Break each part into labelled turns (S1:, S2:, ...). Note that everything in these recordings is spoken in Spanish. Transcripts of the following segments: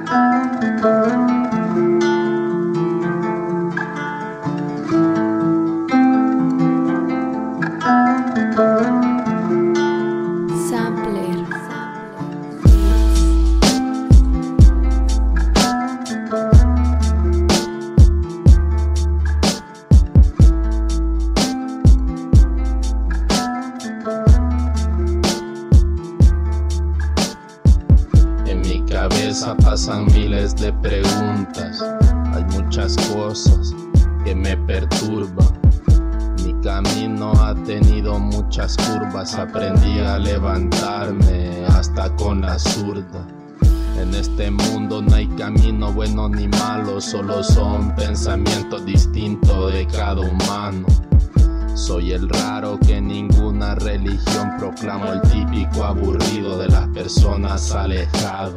S1: Pasan miles de preguntas, hay muchas cosas que me perturban. Mi camino ha tenido muchas curvas, aprendí a levantarme hasta con la zurda. En este mundo no hay camino bueno ni malo, solo son pensamientos distintos de cada humano. Soy el raro que ninguna religión proclama, el típico aburrido de las personas alejado.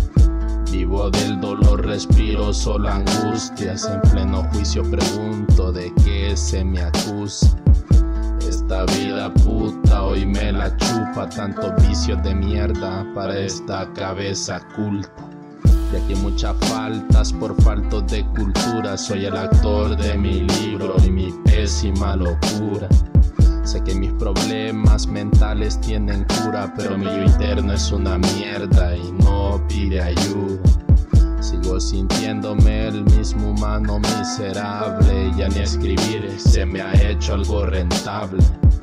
S1: Vivo del dolor, respiro solo angustias, en pleno juicio pregunto de qué se me acusa. Esta vida puta hoy me la chupa, tantos vicios de mierda para esta cabeza culta. Y aquí muchas faltas por faltos de cultura, soy el actor de mi libro y mi pésima locura. Sé que mis problemas mentales tienen cura, pero mi yo interno es una mierda y no pide ayuda. Sigo sintiéndome el mismo humano miserable, ya ni escribir se me ha hecho algo rentable.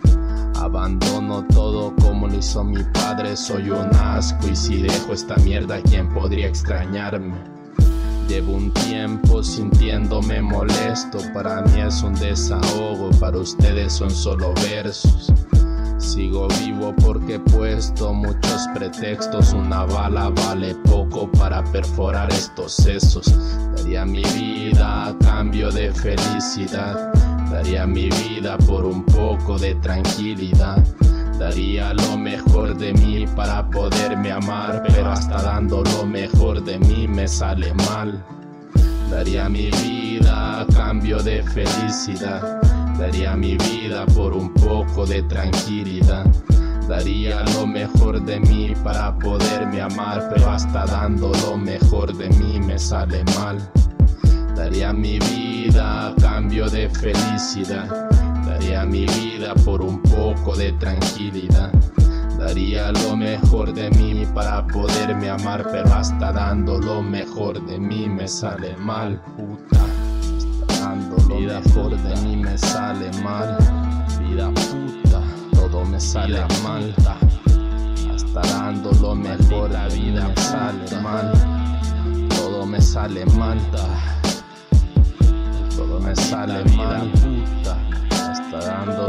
S1: Abandono todo como lo hizo mi padre, soy un asco y si dejo esta mierda, ¿quién podría extrañarme? Llevo un tiempo sintiéndome molesto, para mí es un desahogo, para ustedes son solo versos. Sigo vivo porque he puesto muchos pretextos, una bala vale poco para perforar estos sesos. Daría mi vida a cambio de felicidad, daría mi vida por un poco de tranquilidad. Daría lo mejor de mí para poderme amar, pero hasta dando lo mejor de mí me sale mal. Daría mi vida a cambio de felicidad, daría mi vida por un poco de tranquilidad. Daría lo mejor de mí para poderme amar, pero hasta dando lo mejor de mí me sale mal. Daría mi vida a cambio de felicidad, daría mi vida por un poco de tranquilidad. Daría lo mejor de mí para poderme amar, pero hasta dando lo mejor de mí me sale mal, puta. Hasta dando lo mejor de mí me sale mal, vida puta. Todo me sale mal, hasta dando lo mejor de mí me sale mal. Todo me sale mal, todo me sale mal, puta. Hasta dando